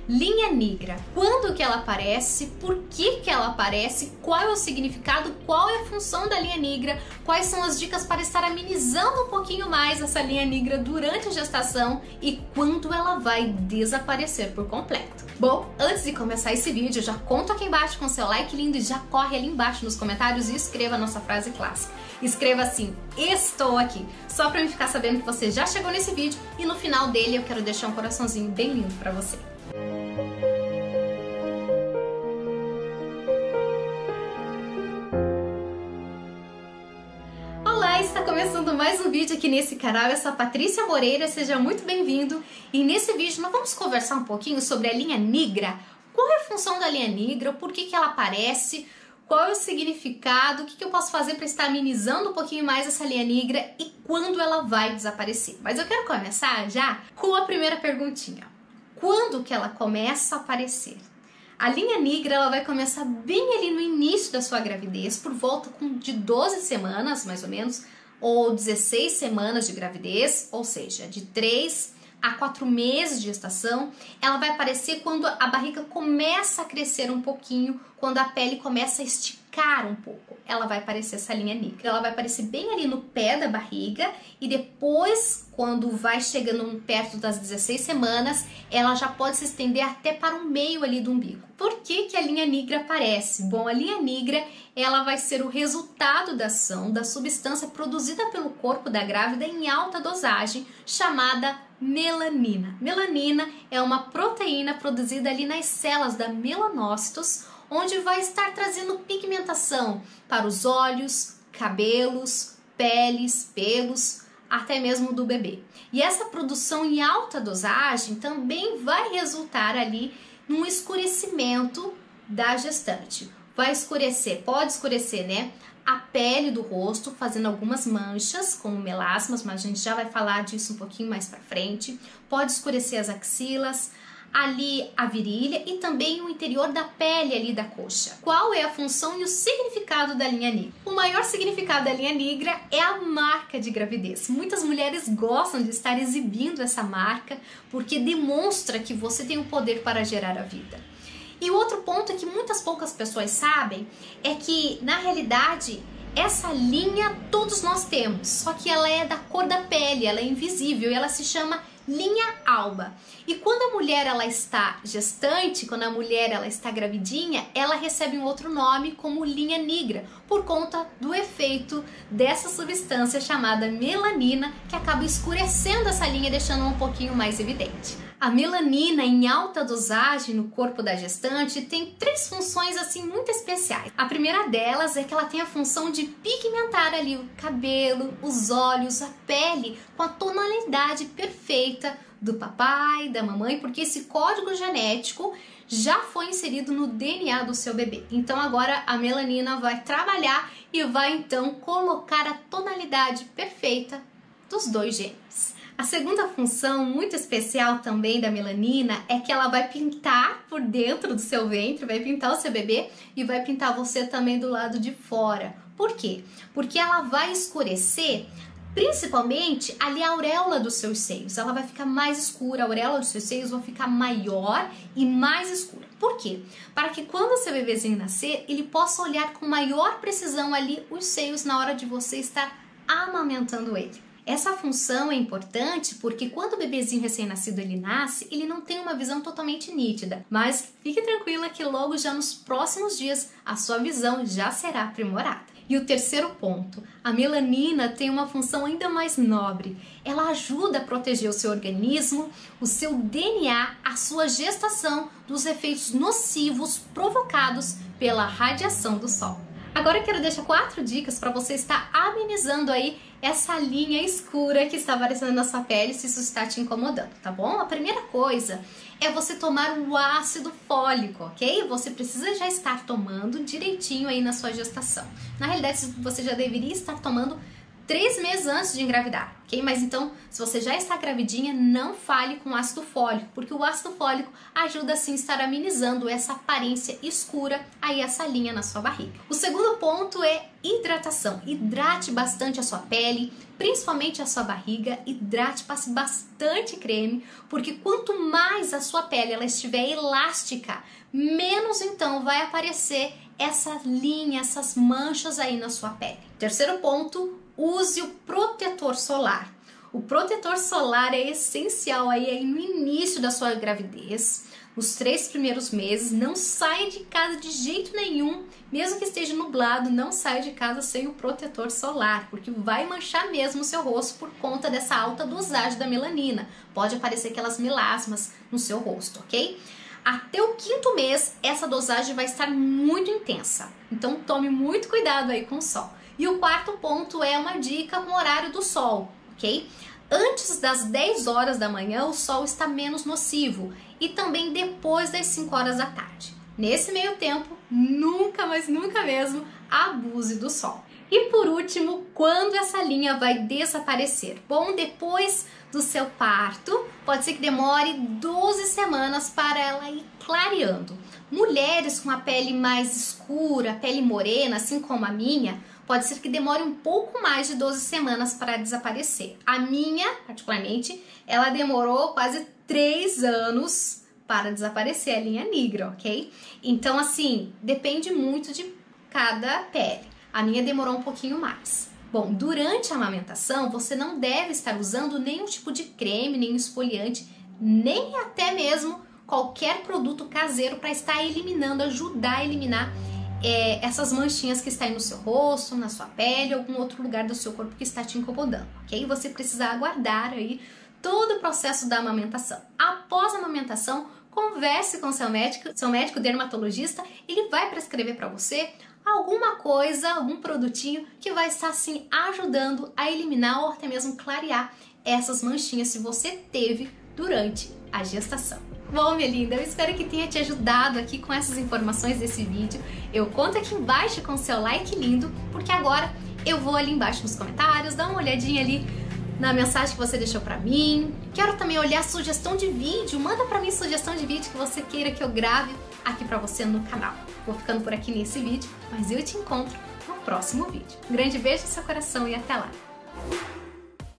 Linha negra, quando que ela aparece, por que que ela aparece, qual é o significado, qual é a função da linha negra, quais são as dicas para estar amenizando um pouquinho mais essa linha negra durante a gestação e quando ela vai desaparecer por completo. Bom, antes de começar esse vídeo, já conta aqui embaixo com seu like lindo e já corre ali embaixo nos comentários e escreva a nossa frase clássica. Escreva assim, estou aqui, só para eu ficar sabendo que você já chegou nesse vídeo e no final dele eu quero deixar um coraçãozinho bem lindo para você. Olá, está começando mais um vídeo aqui nesse canal, eu sou a Patrícia Moreira, seja muito bem-vindo. E nesse vídeo nós vamos conversar um pouquinho sobre a linha negra. Qual é a função da linha negra, por que que ela aparece, qual é o significado, o que que eu posso fazer para estar amenizando um pouquinho mais essa linha negra e quando ela vai desaparecer. Mas eu quero começar já com a primeira perguntinha. Quando que ela começa a aparecer? A linha negra ela vai começar bem ali no início da sua gravidez, por volta de 12 semanas, mais ou menos, ou 16 semanas de gravidez, ou seja, de 3 a 4 meses de gestação. Ela vai aparecer quando a barriga começa a crescer um pouquinho, quando a pele começa a esticar um pouco. Ela vai aparecer essa linha negra. Ela vai aparecer bem ali no pé da barriga e depois, quando vai chegando perto das 16 semanas, ela já pode se estender até para o meio ali do umbigo. Por que que a linha negra aparece? Bom, a linha negra ela vai ser o resultado da ação da substância produzida pelo corpo da grávida em alta dosagem, chamada melanina. Melanina é uma proteína produzida ali nas células da melanócitos, onde vai estar trazendo pigmentação para os olhos, cabelos, peles, pelos, até mesmo do bebê. E essa produção em alta dosagem também vai resultar ali num escurecimento da gestante. Vai escurecer, pode escurecer, né? A pele do rosto, fazendo algumas manchas, como melasmas, mas a gente já vai falar disso um pouquinho mais pra frente. Pode escurecer as axilas, ali a virilha e também o interior da pele ali da coxa. Qual é a função e o significado da linha negra? O maior significado da linha negra é a marca de gravidez. Muitas mulheres gostam de estar exibindo essa marca porque demonstra que você tem o poder para gerar a vida. E o outro ponto é que muitas poucas pessoas sabem é que, na realidade, essa linha todos nós temos, só que ela é da cor da pele, ela é invisível e ela se chama linha alba. E quando a mulher ela está gestante, quando a mulher ela está gravidinha, ela recebe um outro nome como linha negra, por conta do efeito dessa substância chamada melanina, que acaba escurecendo essa linha, deixando um pouquinho mais evidente. A melanina em alta dosagem no corpo da gestante tem 3 funções assim muito especiais. A primeira delas é que ela tem a função de pigmentar ali o cabelo, os olhos, a pele com a tonalidade perfeita do papai, da mamãe, porque esse código genético já foi inserido no DNA do seu bebê. Então agora a melanina vai trabalhar e vai então colocar a tonalidade perfeita dos 2 gêmeos. A segunda função muito especial também da melanina é que ela vai pintar por dentro do seu ventre, vai pintar o seu bebê e vai pintar você também do lado de fora. Por quê? Porque ela vai escurecer principalmente ali a auréola dos seus seios. Ela vai ficar mais escura, a auréola dos seus seios vai ficar maior e mais escura. Por quê? Para que quando o seu bebezinho nascer, ele possa olhar com maior precisão ali os seios na hora de você estar amamentando ele. Essa função é importante porque quando o bebezinho recém-nascido ele nasce, ele não tem uma visão totalmente nítida, mas fique tranquila que logo já nos próximos dias a sua visão já será aprimorada. E o terceiro ponto, a melanina tem uma função ainda mais nobre. Ela ajuda a proteger o seu organismo, o seu DNA, a sua gestação dos efeitos nocivos provocados pela radiação do sol. Agora eu quero deixar 4 dicas para você estar amenizando aí essa linha escura que está aparecendo na sua pele, se isso está te incomodando, tá bom? A primeira coisa é você tomar o ácido fólico, ok? Você precisa já estar tomando direitinho aí na sua gestação. Na realidade, você já deveria estar tomando 3 meses antes de engravidar, ok? Mas então, se você já está gravidinha, não fale com ácido fólico, porque o ácido fólico ajuda sim a estar amenizando essa aparência escura, aí essa linha na sua barriga. O segundo ponto é hidratação. Hidrate bastante a sua pele, principalmente a sua barriga. Hidrate, passe bastante creme, porque quanto mais a sua pele ela estiver elástica, menos então vai aparecer essa linha, essas manchas aí na sua pele. Terceiro ponto, use o protetor solar. O protetor solar é essencial aí no início da sua gravidez, nos 3 primeiros meses. Não saia de casa de jeito nenhum, mesmo que esteja nublado, não saia de casa sem o protetor solar, porque vai manchar mesmo o seu rosto por conta dessa alta dosagem da melanina. Pode aparecer aquelas melasmas no seu rosto, ok? Até o 5º mês, essa dosagem vai estar muito intensa, então tome muito cuidado aí com o sol. E o 4º ponto é uma dica com o horário do sol, ok? Antes das 10 horas da manhã, o sol está menos nocivo e também depois das 5 horas da tarde. Nesse meio tempo, nunca, mas nunca mesmo, abuse do sol. E por último, quando essa linha vai desaparecer? Bom, depois do seu parto, pode ser que demore 12 semanas para ela ir clareando. Mulheres com a pele mais escura, pele morena, assim como a minha, pode ser que demore um pouco mais de 12 semanas para desaparecer. A minha, particularmente, ela demorou quase 3 anos para desaparecer a linha negra, ok? Então, assim, depende muito de cada pele. A minha demorou um pouquinho mais. Bom, durante a amamentação, você não deve estar usando nenhum tipo de creme, nem esfoliante, nem até mesmo qualquer produto caseiro para estar eliminando, ajudar a eliminar essas manchinhas que estão aí no seu rosto, na sua pele, ou algum outro lugar do seu corpo que está te incomodando, ok? Você precisa aguardar aí todo o processo da amamentação. Após a amamentação, converse com seu médico dermatologista, ele vai prescrever para você alguma coisa, algum produtinho que vai estar assim ajudando a eliminar ou até mesmo clarear essas manchinhas se você teve durante a gestação. Bom, minha linda, eu espero que tenha te ajudado aqui com essas informações desse vídeo. Eu conto aqui embaixo com o seu like lindo, porque agora eu vou ali embaixo nos comentários, dar uma olhadinha ali na mensagem que você deixou pra mim. Quero também olhar sugestão de vídeo, manda pra mim sugestão de vídeo que você queira que eu grave aqui pra você no canal. Vou ficando por aqui nesse vídeo, mas eu te encontro no próximo vídeo. Um grande beijo no seu coração e até lá!